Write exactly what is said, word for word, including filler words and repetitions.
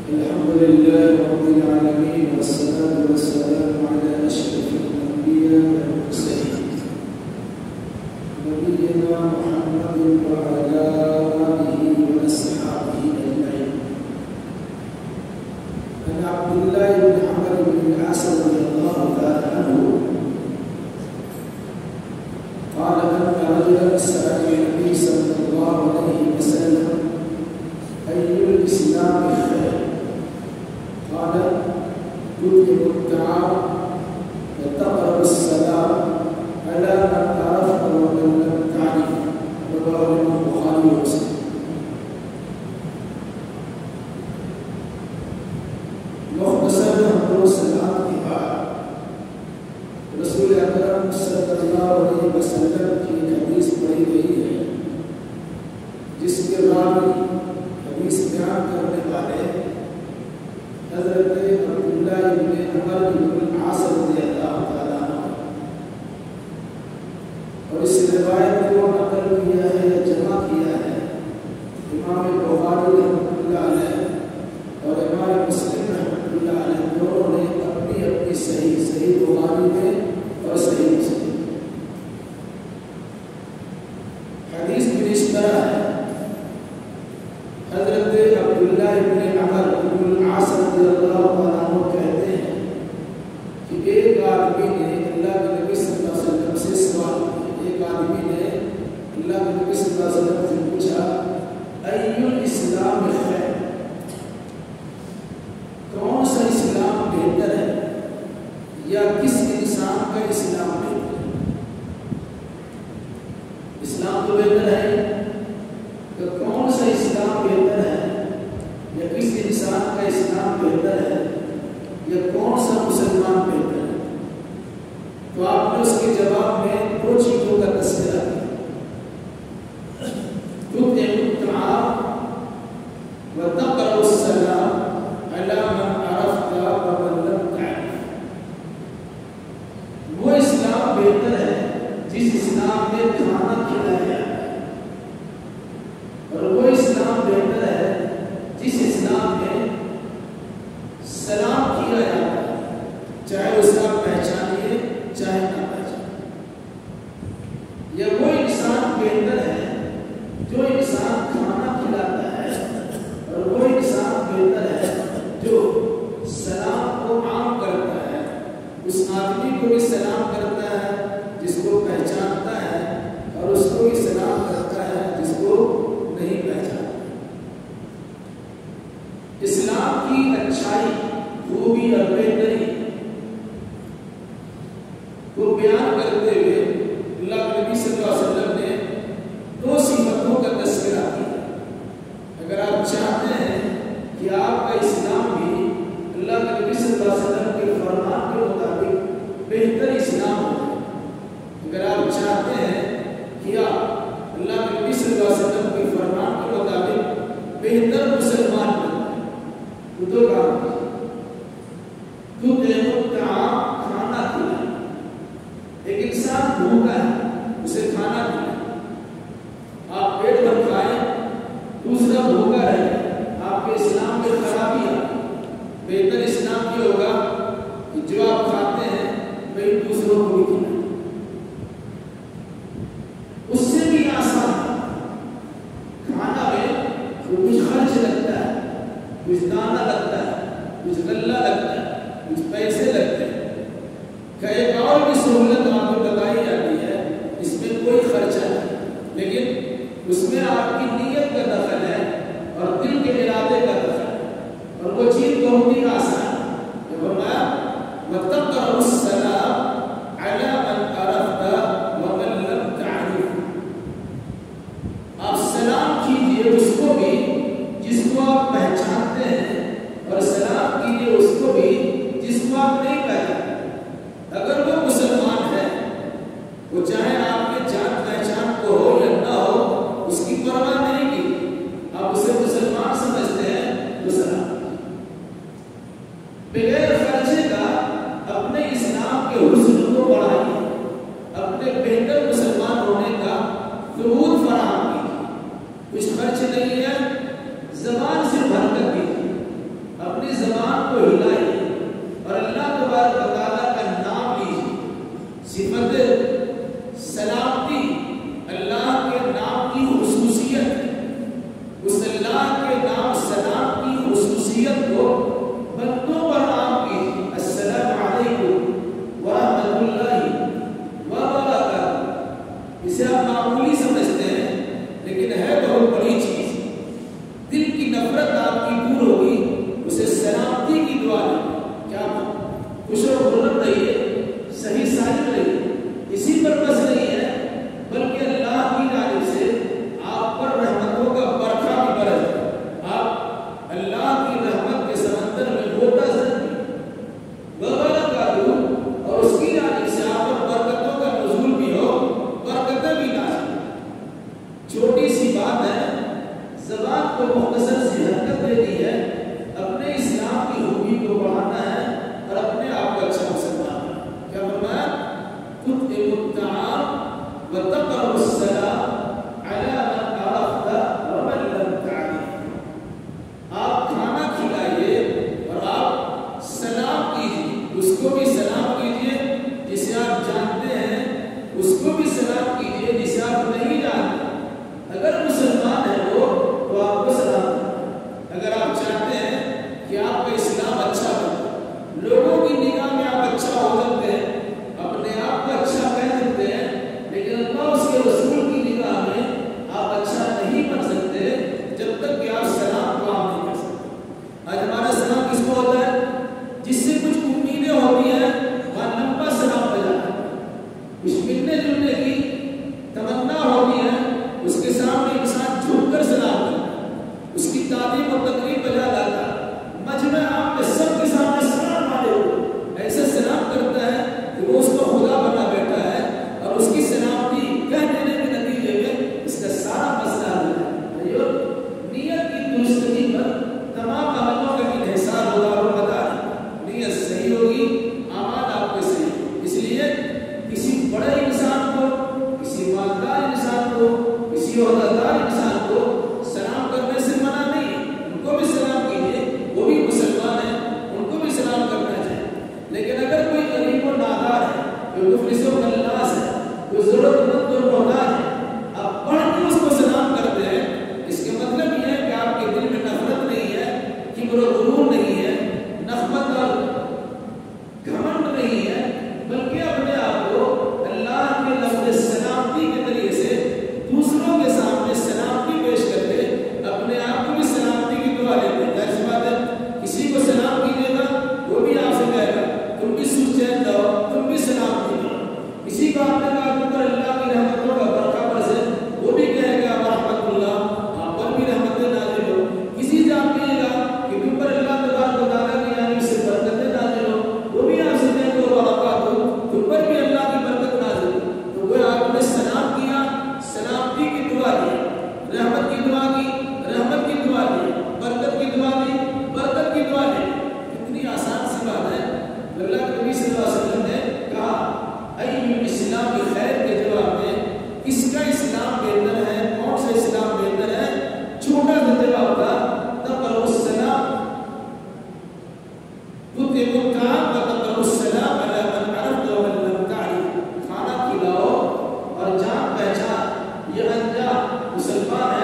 الحمد لله رب العالمين، والصلاة والسلام على أشرف الأنبياء والمرسلين نبينا محمد وعلى آله وأصحابه أجمعين. عن عبد الله بن عمرو بن العاص رضي الله تعالى عنه قال أن رجلا سأل النبي صلى الله عليه وسلم أي الإسلام خير؟ قال تطعم الطعام وتقرأ السلام على من عرفت ومن لم تعرف. رواه البخاري ومسلم. مختصر ہم سلام کے بعد رسول اکرم صلی اللہ علیہ وسلم کی حدیث پڑھی گئی ہے، جس کے راوی حدیث بیان کرنے والے حضرت عبداللہ بن عمر بن العاص رضی اللہ تعالیٰ عنہ، اور اس روایت کو نقل کیا ہے یا جمع کیا ہے امام بخاری رحمۃ اللہ علیہ اور امام مسلم رحمۃ اللہ علیہ، دونوں نے اپنی اپنی صحیح صحیح بخاری میں اور صحیح مسلم. حدیث میں اس طرح ہے، حضرت عبداللہ بن عمر بن العاص رضی اللہ عنہ کہتے ہیں کہ ایک آدمی نے اللہ کے نبی صلی اللہ علیہ وسلم سے سوال کیا. ایک آدمی نے اللہ کے نبی صلی اللہ علیہ وسلم سے پوچھا ای الاسلام خیر؟ کون سا اسلام بہتر ہے یا کس انسان کا اسلام بہتر ہے؟ اسلام تو بہتر ہے، تو کون سا اسلام بہتر ہے یا کس انسان کا اسلام بہتر ہے یا کون سا مسلمان بہتر ہے؟ تو آپ نے اس کے جواب میں دو چیزوں کا تذکرہ کیا. تطعم الطعام وتقرأ السلام على من عرفت ومن لم تعرف. وہ اسلام بہتر ہے جس اسلام میں کھانا کھلایا جاتا ہے، اور وہ اسلام بہتر ہے جس اسلام میں سلام کیا جاتا ہے، چاہے اس کا پہچانیے چاہے نہ پہچانیے. یا وہ انسان بہتر ہے جو انسان کھانا کھلاتا ہے، اور وہ انسان بہتر ہے جو سلام کو عام کرتا ہے، اس آدمی کو بھی سلام کرتا ہے جس کو پہچانتا ہے، اور اس کو بھی سلام کرتا ہے جس کو نہیں پہچانتا. اسلام کی اچھائی، خوبی اور بہتری کو بیان کرتے ہوئے اللہ کے نبی صلی اللہ علیہ وسلم نے دو صفتوں کا تذکرہ کیا. اگر آپ چاہتے ہیں کہ آپ کا اسلام بھی اللہ کے نبی صلی اللہ علیہ وسلم کے فرمان کے مطابق بہتر اسلام ہو، اگر آپ چاہتے ہیں کہ آپ اللہ کے نبی صلی اللہ علیہ وسلم کے فرمان کے مطابق بہتر مسلمان بنیں، تو دو کام کیجیے. تطعم الطعام، کھانا کھلائیں. ایک انسان بھوکا ہے، اسے کھانا کھلائیں. آپ پیٹ بھر کھائیں، دوسرا بھوکا رہے، آپ کے اسلام میں خرابی ہے. بہتر اسلام یہ ہوگا کہ جو آپ کھاتے ہیں وہی دوسروں کو بھی کھلائیں. اس سے بھی آسان کھانا میں کچھ خرچ لگتا ہے، کچھ دانہ لگتا ہے، کچھ غلہ لگتا ہے، کچھ پیسے لگتے ہیں. کہ ایک اور بھی سہولت آپ کو بتائی جاتی ہے، اس میں کوئی خرچہ نہیں، لیکن اس میں آپ کی نیت کا دخل ہے اور دل کے ارادے کا دخل ہے، اور وہ چیز بہت ہی آسان ہے. فرمایا وَتَقْرَأُ السَّلَامَ عَلَى مَنْ عَرَفْتَ وَمَنْ لَمْ تَعْرِفْ. آپ سلام کیجئے اس کو بھی جس کو آپ پہچانتے ہیں، اور سلام کیجئے اس کو بھی جس کو آپ نہیں پہچانتے. اگر وہ مسلمان ہے، وہ چاہے آپ کے جان پہچان کو ہو یا نہ ہو، اس کی پرواہ نہیں کی. آپ اسے مسلمان سمجھتے ہیں تو سلام بغیر خرچے کا اپنے اسلام کے حسن کو بڑھائیے، اپنے بہتر مسلمان ہونے کا ثبوت فراہم کیجیے. کچھ خرچ نہیں ہے، زبان سے بھر کر کیجیے. زبان کو ہلائیے اور اللہ تبارک و تعالیٰ کا نام لیجیے. صفت سلامتی اللہ کے نام کی خصوصیت ہے. اس اللہ کے نام سلام کی خصوصیت کو بندوں پر عام کیجیے. السلام علیکم ورحمۃ اللہ وبرکاتہ. اسے آپ معمولی سمجھتے ہیں لیکن ہے بہت بڑی چیز. دل کی نفرت آپ کی دور ہوگی. اسے سلامتی کی دعا دیں. کیا خوش و خرم رہیے, صحیح سالم رہیے. اسی پر بس نہیں ہے بلکہ اللہ کی جانب سے آپ پر رحمتوں کا برکھا بھی برس ہے. آپ اللہ کی رحمت کے سمندر میں گوتا زدی وبرکاتہ, اور اس کی جانب سے آپ پر برکتوں کا نزول بھی ہو, برکتیں بھی نازل. چھوٹی سی بات ہے, زبان کو مختصر سی حرکت دے دی ہے. اپنے اسلام کی خوبی کو بڑھانا ہے اور اپنے آپ کو اچھا مسلمان ہے. کیا فرمایا؟ تطعم الطعام وتقرأ السلام على من عرفت ومن لم تعرف. آپ کھانا کھلائیے اور آپ سلام کیجیے. اس کو بھی سلام کیجیے جسے آپ جانتے ہیں, اس کو بھی سلام کیجیے جسے آپ نہیں جانتے. اگر مسلمان ہے وہ تو آپ کو سلام دیں. اگر آپ چاہتے ہیں کہ آپ کا اسلام اچھا ہو, لوگوں کی نگاہ میں آپ اچھا ہو سکتے ہیں, اپنے آپ کو اچھا کہہ سکتے ہیں, لیکن اللہ اس کے رسول کی نگاہ میں آپ اچھا نہیں بن سکتے جب تک کہ آپ سلام کو عام نہیں کر سکتے. آج ہمارا سلام کس کو ہوتا ہے؟ جس سے کچھ امیدیں ہوتی ہیں وہاں لمبا سلام بجانا ہے. کچھ ملنے جلنے کی تمنا ہوتی ہے, اس کے سامنے انسان جھک کر سلام کرتا ہے, اس کی تعلیم اور تقریب بجا لاتا ہے. مجمع عام میں سب کے سامنے سلام والے ہو ایسے سلام کرتا ہے کہ وہ اس کو خدا بنا بیٹھا ہے, اور اس کی سلامتی کہہ دینے کے نتیجے میں اس کا سارا مسئلہ حل ہے. نیت کی درستگی پر تمام عملوں کا انحصار ہوگا. اور بتا دیں نیت صحیح ہوگی, اعمال آپ کے صحیح. اس لیے کسی بڑے انسان کو, کسی مالدار انسان کو, کسی عہدیدار انسان کو سلام کرنے سے منع نہیں ہے. ان کو بھی سلام کیجیے, وہ بھی مسلمان ہیں, ان کو بھی سلام کرنا چاہیے. لیکن اگر کوئی غریب و نادار ہے, کوئی مفلس و ملناس ہے, کوئی ضرورت مند اور محتاج ہے, آپ پڑھ کے اس کو سلام کرتے ہیں, اس کے مطلب یہ ہے کہ آپ کے دل میں نفرت نہیں ہے, کبر و غرور نہیں ہے, نخوت اور گھمنڈ نہیں ہے, بلکہ اپنے آپ کو اللہ کے لفظ سلامتی کے ذریعے سے دوسروں کے سامنے سلامتی پیش کر کے اپنے آپ کو بھی سلامتی کی دعا لیتے ہیں. ایسی بات ہے, کسی کو سلام کیجیے گا وہ بھی آپ سے کہے گا تم بھی سوچ چین جاؤ, تم بھی سلام کیجیے. کسی کو آپ نے کہا تم پر اللہ کی رحمتوں کا برکہ برسے, وہ بھی کہے گا رحمت اللہ, آپ پر بھی رحمتیں نازل ہو. کسی سے آپ کہیے گا کہ تم پر اللہ تبارک و تعالیٰ کی جانب سے برکتیں نازل ہو, وہ بھی آپ سے کہے گا برکاتہ, تم پر بھی اللہ کی برکت نازل ہو. تو وہ آپ نے سلام کیا, سلامتی کی دعا دی, رحمت کی دعا کی, رحمت کی دعا دی, برکت کی دعا دی, برکت کی دعا دی. کتنی آسان سی بات ہے. اللہ کے نبی صلی اللہ علیہ وسلم نے کہا ای اسلام خیر کے جواب میں کس کا اسلام بہتر ہے, کون سا اسلام بہتر ہے؟ چھوٹا سا جواب تھا تقرأ السلام تطعم الطعام وتقرأ السلام على من عرفت ومن لم تعرف. کھانا کھلاؤ اور جان پہچان, یہ انجام مسلمان